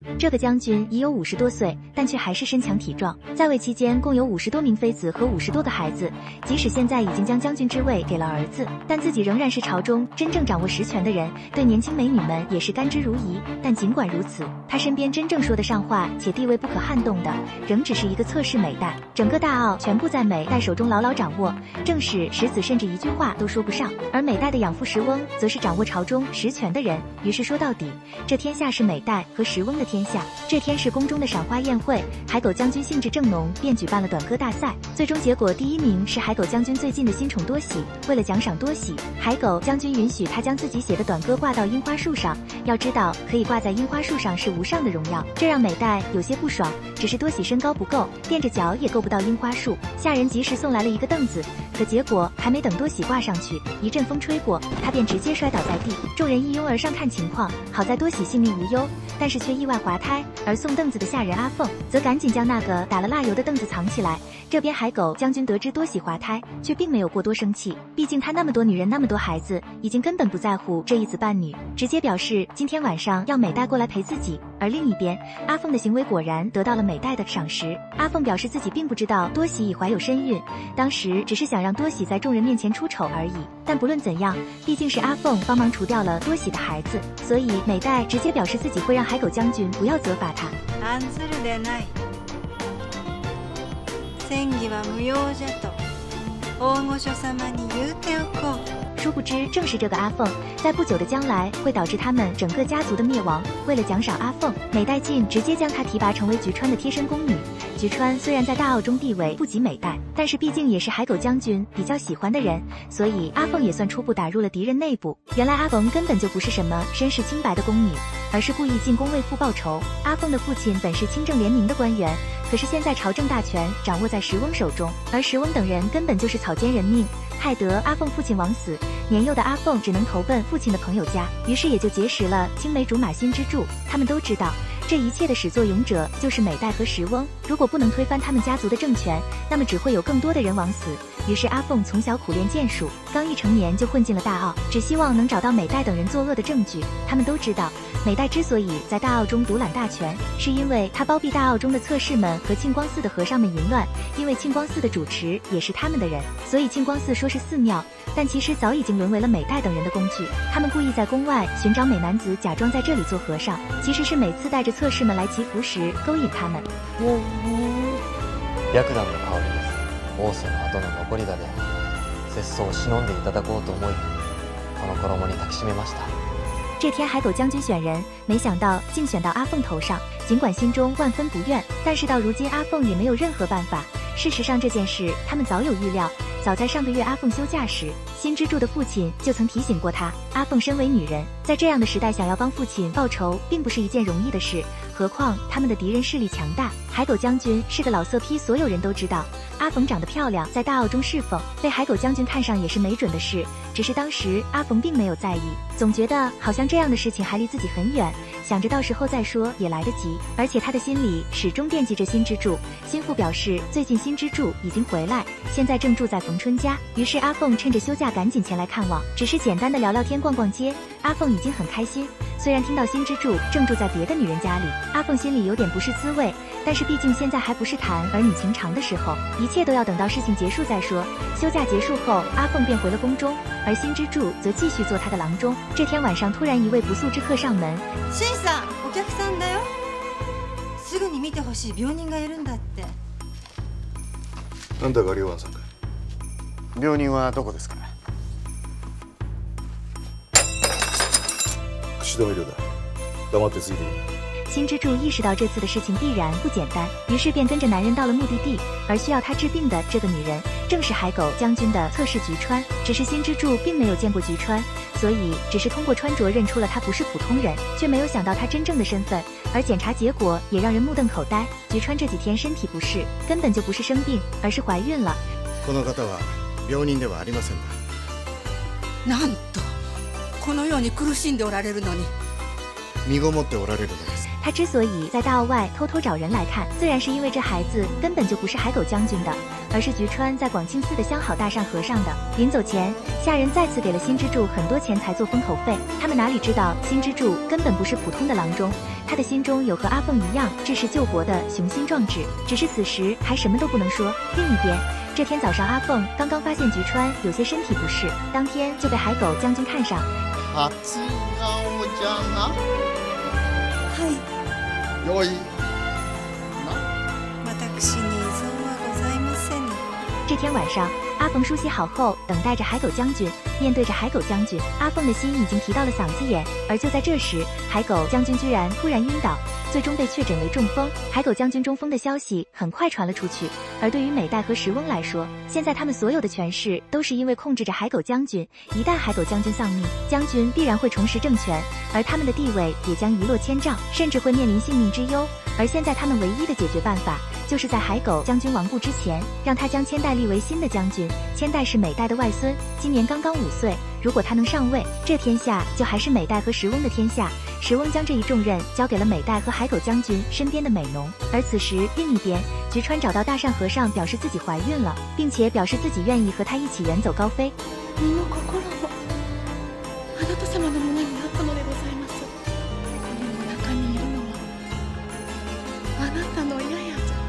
这个将军已有50多岁，但却还是身强体壮。在位期间，共有50多名妃子和50多个孩子。即使现在已经将将军之位给了儿子，但自己仍然是朝中真正掌握实权的人，对年轻美女们也是甘之如饴。但尽管如此，他身边真正说得上话且地位不可撼动的，仍只是一个侧室美代。整个大奥全部在美代手中牢牢掌握，正使石子甚至一句话都说不上。而美代的养父石翁，则是掌握朝中实权的人。于是说到底，这天下是美代和石翁的天下。这天是宫中的赏花宴会，海狗将军兴致正浓，便举办了短歌大赛。最终结果，第1名是海狗将军最近的新宠多喜。为了奖赏多喜，海狗将军允许他将自己写的短歌挂到樱花树上。要知道，可以挂在樱花树上是无上的荣耀，这让美代有些不爽。只是多喜身高不够，垫着脚也够不到樱花树。下人及时送来了一个凳子，可结果还没等多喜挂上去，一阵风吹过，他便直接摔倒在地。众人一拥而上看情况，好在多喜性命无忧，但是却意外滑胎。而送凳子的下人阿凤则赶紧将那个打了蜡油的凳子藏起来。这边海狗将军得知多喜滑胎，却并没有过多生气，毕竟他那么多女人那么多孩子，已经根本不在乎这一子半女，直接表示今天晚上要美代过来陪自己。而另一边，阿凤的行为果然得到了美代的赏识。阿凤表示自己并不知道多喜已怀有身孕，当时只是想让多喜在众人面前出丑而已。但不论怎样，毕竟是阿凤帮忙除掉了多喜的孩子，所以美代直接表示自己会让海狗将军不要责罚他。 案ずるでない。戦議は無用じゃと大御所様に言うておこう。 殊不知，正是这个阿凤，在不久的将来会导致他们整个家族的灭亡。为了奖赏阿凤，美代晋直接将她提拔成为菊川的贴身宫女。菊川虽然在大奥中地位不及美代，但是毕竟也是海狗将军比较喜欢的人，所以阿凤也算初步打入了敌人内部。原来阿凤根本就不是什么身世清白的宫女，而是故意进宫为父报仇。阿凤的父亲本是清正廉明的官员，可是现在朝政大权掌握在石翁手中，而石翁等人根本就是草菅人命，害得阿凤父亲枉死。年幼的阿凤只能投奔父亲的朋友家，于是也就结识了青梅竹马新之助。他们都知道，这一切的始作俑者就是美代和石翁，如果不能推翻他们家族的政权，那么只会有更多的人枉死。于是阿凤从小苦练剑术，刚一成年就混进了大奥，只希望能找到美代等人作恶的证据。他们都知道，美代之所以在大奥中独揽大权，是因为他包庇大奥中的侧室们和庆光寺的和尚们淫乱。因为庆光寺的主持也是他们的人，所以庆光寺说是寺庙，但其实早已经沦为了美代等人的工具。他们故意在宫外寻找美男子，假装在这里做和尚，其實是每次带着侧室们来祈福时勾引他们。 白檀の香りです。王政の後の残り香で節操を忍んでいただこうと思い、この衣に抱きしめました。 这天海狗将军选人，没想到竟选到阿凤头上，尽管心中万分不愿，但是到如今阿凤也没有任何办法。事实上这件事他们早有预料，早在上个月阿凤休假时，新之助的父亲就曾提醒过他，阿凤身为女人，在这样的时代想要帮父亲报仇并不是一件容易的事，何况他们的敌人势力强大。海狗将军是个老色批，所有人都知道阿凤长得漂亮，在大奥中侍奉，被海狗将军看上也是没准的事，只是当时阿凤并没有在意，总觉得好像这样的事情还离自己很远，想着到时候再说也来得及。而且他的心里始终惦记着新之助，心腹表示最近新之助已经回来，现在正住在冯春家，于是阿凤趁着休假赶紧前来看望，只是简单的聊聊天逛逛街，阿凤已经很开心。虽然听到新之助正住在别的女人家里，阿凤心里有点不是滋味，但是毕竟现在还不是谈儿女情长的时候，一切都要等到事情结束再说。休假结束后，阿凤便回了宫中，而新之助则继续做他的郎中。这天晚上，突然一位不速之客上门。 新さん、お客さんだよ。すぐに見てほしい病人がいるんだって。 なんだか両安さんか。 病人はどこですか。 口止め料だ。黙ってついている。 新之助意识到这次的事情必然不简单，于是便跟着男人到了目的地。而需要他治病的这个女人，正是海狗将军的侧室菊川。只是新之助并没有见过菊川，所以只是通过穿着认出了她不是普通人，却没有想到她真正的身份。而检查结果也让人目瞪口呆，菊川这几天身体不适，根本就不是生病，而是怀孕了。 この方は病人ではありません。 なんとこのように苦しんでおられるのに。 身ごもっておられるのです。 他之所以在大奥外偷偷找人来看，自然是因为这孩子根本就不是海狗将军的，而是菊川在广清寺的相好大善和尚的。临走前，下人再次给了新之助很多钱财做封口费。他们哪里知道，新之助根本不是普通的郎中，他的心中有和阿凤一样志士救国的雄心壮志，只是此时还什么都不能说。另一边，这天早上阿凤刚刚发现菊川有些身体不适，当天就被海狗将军看上。 初顔じゃな。 はい。 よいな。 私に異存はございません。 这天晚上，阿凤梳洗好后，等待着海狗将军。面对着海狗将军，阿凤的心已经提到了嗓子眼。而就在这时，海狗将军居然突然晕倒，最终被确诊为中风。海狗将军中风的消息很快传了出去。而对于美代和石翁来说，现在他们所有的权势都是因为控制着海狗将军。一旦海狗将军丧命，将军必然会重拾政权，而他们的地位也将一落千丈，甚至会面临性命之忧。而现在他们唯一的解决办法，就是在海狗将军亡故之前，让他将千代立为新的将军。千代是美代的外孙，今年刚刚5岁。如果他能上位，这天下就还是美代和石翁的天下。石翁将这一重任交给了美代和海狗将军身边的美浓。而此时，另一边，菊川找到大善和尚，表示自己怀孕了，并且表示自己愿意和他一起远走高飞。 身も心もあなた様のものになったのでございます。この中にいるのはあなたのややじゃ。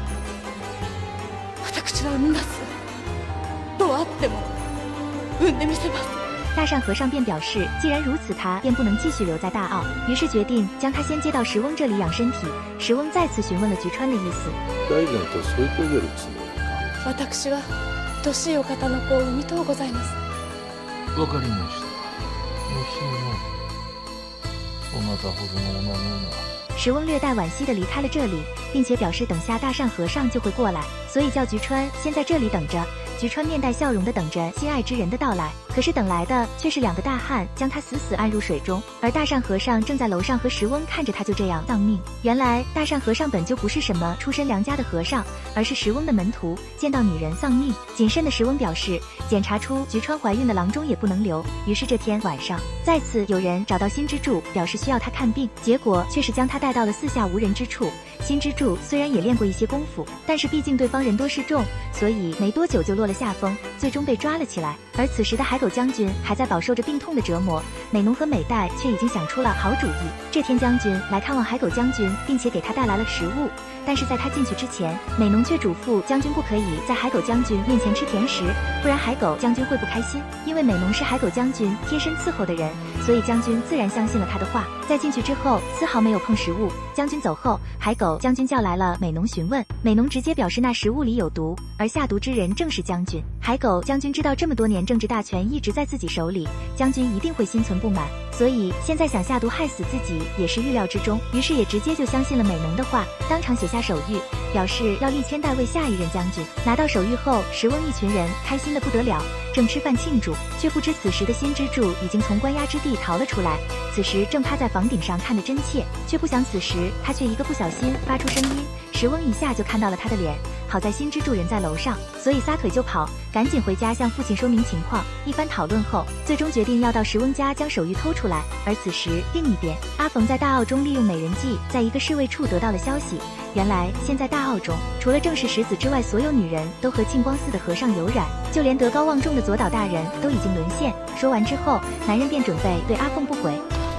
私は産みます。どうあっても産んでみせます。 大善和尚便表示，既然如此，他便不能继续留在大奥，于是决定将他先接到石翁这里养身体。石翁再次询问了菊川的意思。 大然と添い遂げるつもりか。 私は年いお方の子を産みとうございます。 わかりました。もしもそなたほどの女の石翁略带惋惜地离开了这里，并且表示等下大善和尚就会过来，所以叫菊川先在这里等着。菊川面带笑容地等着心爱之人的到来，可是等来的却是2个大汉将他死死按入水中，而大善和尚正在楼上和石翁看着他就这样丧命。原来大善和尚本就不是什么出身良家的和尚，而是石翁的门徒。见到女人丧命，谨慎的石翁表示，检查出菊川怀孕的郎中也不能留。于是这天晚上，再次有人找到新之助，表示需要他看病，结果却是将他带到了四下无人之处。新之助虽然也练过一些功夫，但是毕竟对方人多势众，所以没多久就落了下风，最终被抓了起来。而此时的海狗将军还在饱受着病痛的折磨，美浓和美代却已经想出了好主意。这天将军来看望海狗将军，并且给他带来了食物，但是在他进去之前，美浓却嘱咐将军不可以在海狗将军面前吃甜食，不然海狗将军会不开心。因为美浓是海狗将军贴身伺候的人，所以将军自然相信了他的话。在进去之后，丝毫没有碰食物。将军走后，海狗将军叫来了美浓询问，美浓直接表示那食物里有毒，而下毒之人正是将军。海狗将军知道这么多年政治大权一直在自己手里，将军一定会心存不满，所以现在想下毒害死自己也是预料之中，于是也直接就相信了美浓的话，当场写下手谕，表示要立千代为下一任将军。拿到手谕后，石翁一群人开心的不得了，正吃饭庆祝，却不知此时的新之助已经从关押之地逃了出来，此时正趴在房顶上看得真切，却不想此时他却一个不小心发出声音，石翁一下就看到了他的脸。好在新之助人在楼上，所以撒腿就跑，赶紧回家向父亲说明情况。一番讨论后，最终决定要到石翁家将手谕偷出来。而此时另一边，阿冯在大奥中利用美人计，在一个侍卫处得到了消息，原来现在大奥中除了正室石子之外，所有女人都和庆光寺的和尚有染，就连德高望重的左岛大人都已经沦陷。说完之后，男人便准备对阿凤不轨。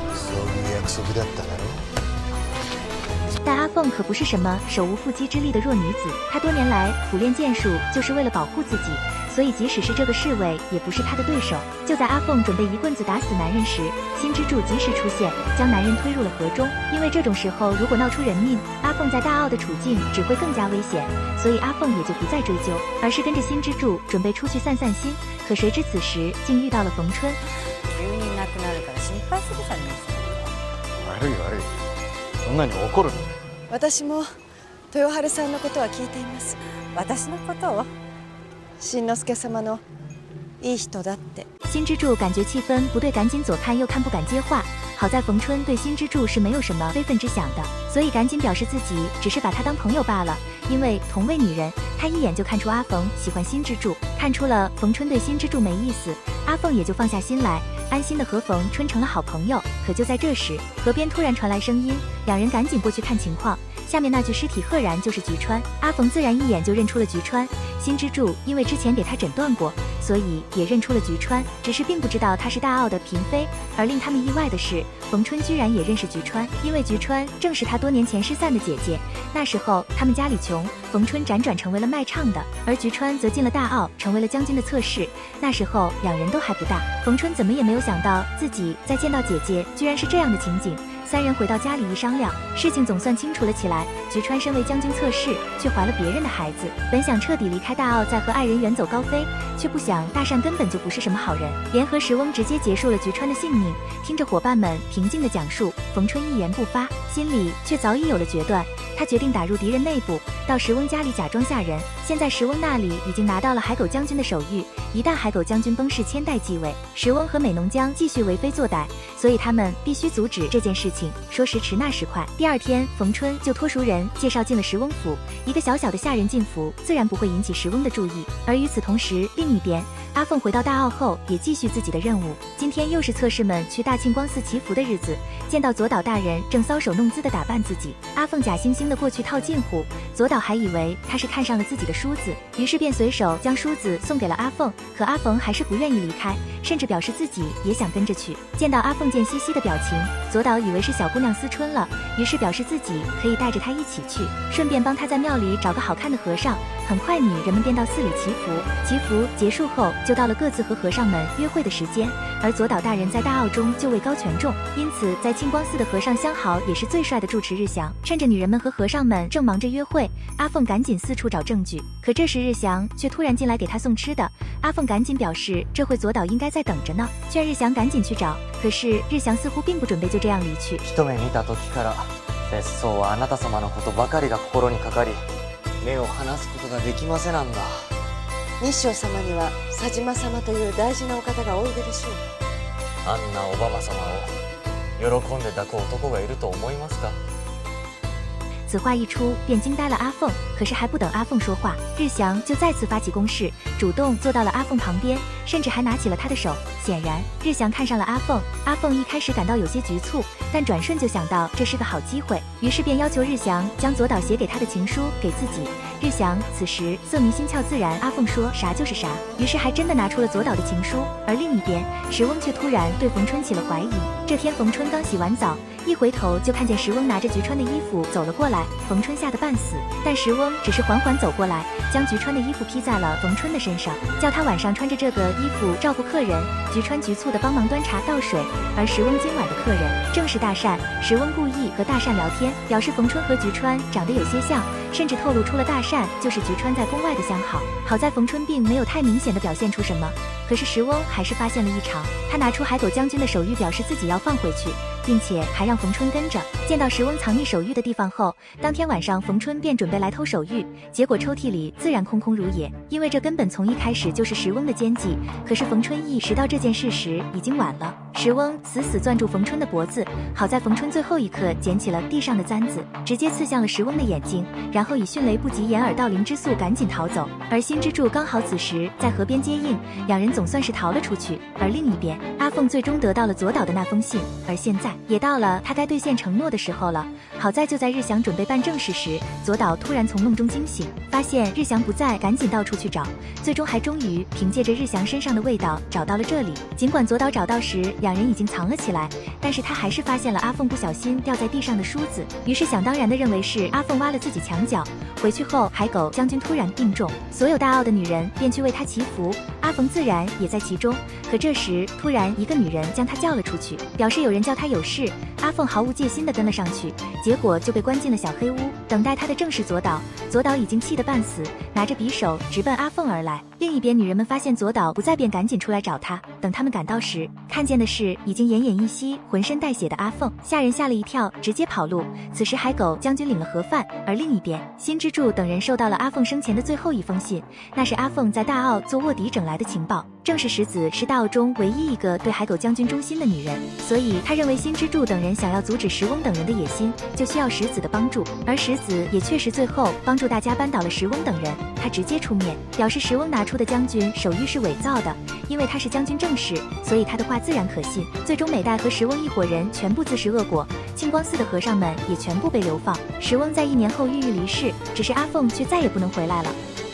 但阿凤可不是什么手无缚鸡之力的弱女子，她多年来苦练剑术，就是为了保护自己，所以即使是这个侍卫，也不是她的对手。就在阿凤准备一棍子打死男人时，新之助及时出现，将男人推入了河中。因为这种时候如果闹出人命，阿凤在大奥的处境只会更加危险，所以阿凤也就不再追究，而是跟着新之助准备出去散散心。可谁知此时竟遇到了冯春。 急に亡くなるから心配するじゃないですか。 悪い悪い、そんなに怒るの？ 私も豊春さんのことは聞いています。私のことを新之助様のいい人だって。 新之助感觉气氛不对，赶紧左看右看，不敢接话。好在冯春对新之助是没有什么非分之想的，所以赶紧表示自己只是把他当朋友罢了。因为同为女人，他一眼就看出阿冯喜欢新之助，看出了冯春对新之助没意思，阿凤也就放下心来。 安心的和冯春成了好朋友。可就在这时，河边突然传来声音，两人赶紧过去看情况。下面那具尸体赫然就是菊川，阿冯自然一眼就认出了菊川。新之助因为之前给他诊断过，所以也认出了菊川，只是并不知道她是大奥的嫔妃。而令他们意外的是，冯春居然也认识菊川，因为菊川正是他多年前失散的姐姐。那时候他们家里穷，冯春辗转成为了卖唱的，而菊川则进了大奥，成为了将军的侧室。那时候两人都还不大，冯春怎么也没有想到自己在见到姐姐居然是这样的情景。三人回到家里一商量，事情总算清楚了起来。菊川身为将军侧室，却怀了别人的孩子，本想彻底离开大奥，再和爱人远走高飞，却不想大善根本就不是什么好人，联合石翁直接结束了菊川的性命。听着伙伴们平静的讲述，冯春一言不发，心里却早已有了决断。他决定打入敌人内部，到石翁家里假装下人。现在石翁那里已经拿到了海狗将军的手谕，一旦海狗将军崩逝千代继位，石翁和美浓将继续为非作歹，所以他们必须阻止这件事情。说时迟那时快，第二天冯春就托熟人介绍进了石翁府。一个小小的下人进府，自然不会引起石翁的注意。而与此同时，另一边阿凤回到大奥后，也继续自己的任务。今天又是侧室们去大庆光寺祈福的日子，见到左岛大人正搔首弄姿的打扮自己，阿凤假惺惺的过去套近乎。左岛还以为他是看上了自己的梳子，于是便随手将梳子送给了阿凤。可阿凤还是不愿意离开，甚至表示自己也想跟着去。见到阿凤贱兮兮的表情，左岛以为是小姑娘思春了，于是表示自己可以带着她一起去，顺便帮她在庙里找个好看的和尚。很快女人们便到寺里祈福，祈福结束后就到了各自和和尚们约会的时间。而左岛大人在大奥中就位高权重，因此在庆光寺的和尚相好也是最帅的住持日祥。趁着女人们和和尚们正忙着约会，阿凤赶紧四处找证据。可这时日祥却突然进来给她送吃的，阿凤赶紧表示这回左岛应该在等着呢，劝日祥赶紧去找。可是日祥似乎并不准備就这样離去。 一目見た時から節操はあなた様のことばかりが心にかかり、目を離すことができませなんだ。 日照様には佐島様という大事なお方がおいででしょう。 あんなオバマ様を喜んで抱く男がいると思いますか？ 此话一出，便惊呆了阿凤。可是还不等阿凤说话，日祥就再次发起攻势，主动坐到了阿凤旁边，甚至还拿起了她的手。显然，日祥看上了阿凤。阿凤一开始感到有些局促，但转瞬就想到这是个好机会，于是便要求日祥将左岛写给他的情书给自己。日祥此时色迷心窍自然，阿凤说啥就是啥，于是还真的拿出了左岛的情书。而另一边，石翁却突然对冯春起了怀疑。这天冯春刚洗完澡，一回头就看见石翁拿着菊川的衣服走了过来，冯春吓得半死，但石翁只是缓缓走过来，将菊川的衣服披在了冯春的身上，叫他晚上穿着这个衣服照顾客人。菊川局促地帮忙端茶倒水，而石翁今晚的客人正是大善。石翁故意和大善聊天，表示冯春和菊川长得有些像，甚至透露出了大善就是菊川在宫外的相好。好在冯春并没有太明显的表现出什么，可是石翁还是发现了异常，他拿出海狗将军的手谕，表示自己要放回去，并且还让冯春跟着。见到石翁藏匿手谕的地方后，当天晚上冯春便准备来偷手谕，结果抽屉里自然空空如也，因为这根本从一开始就是石翁的奸计。可是冯春意识到这件事时已经晚了，石翁死死攥住冯春的脖子，好在冯春最后一刻捡起了地上的簪子，直接刺向了石翁的眼睛，然后以迅雷不及掩耳盗铃之速赶紧逃走。而新之助刚好此时在河边接应，两人总算是逃了出去。而另一边，阿凤最终得到了左岛的那封信，而现在也到了他该兑现承诺的时候了。好在就在日祥准备办正事时，左岛突然从梦中惊醒，发现日祥不在，赶紧到处去找，最终还终于凭借着日祥身上的味道找到了这里。尽管左岛找到时两人已经藏了起来，但是他还是发现了阿凤不小心掉在地上的梳子，于是想当然的认为是阿凤挖了自己墙角。回去后，海狗将军突然病重，所有大奥的女人便去为他祈福，阿凤自然也在其中。可这时突然一个女人将他叫了出去，表示有人叫他有事。阿凤毫无戒心地跟了上去，结果就被关进了小黑屋。等待他的正是左岛，左岛已经气得半死，拿着匕首直奔阿凤而来。另一边，女人们发现左岛不在，便赶紧出来找他。等他们赶到时，看见的是已经奄奄一息、浑身带血的阿凤，吓人吓了一跳，直接跑路。此时海狗将军领了盒饭，而另一边，新之助等人收到了阿凤生前的最后一封信，那是阿凤在大奥做卧底整来的情报。正是石子是大奥中唯一一个对海狗将军忠心的女人，所以他认为新之助等人人想要阻止石翁等人的野心，就需要石子的帮助，而石子也确实最后帮助大家扳倒了石翁等人。他直接出面表示石翁拿出的将军手谕是伪造的，因为他是将军正室，所以他的话自然可信。最终美代和石翁一伙人全部自食恶果，清光寺的和尚们也全部被流放。石翁在1年后郁郁离世，只是阿凤却再也不能回来了。